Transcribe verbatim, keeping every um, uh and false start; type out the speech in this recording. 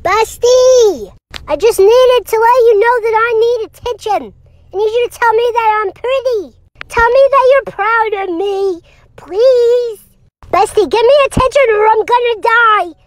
Bestie! I just needed to let you know that I need attention. I need you to tell me that I'm pretty. Tell me that you're proud of me. Please. Bestie, give me attention or I'm gonna die.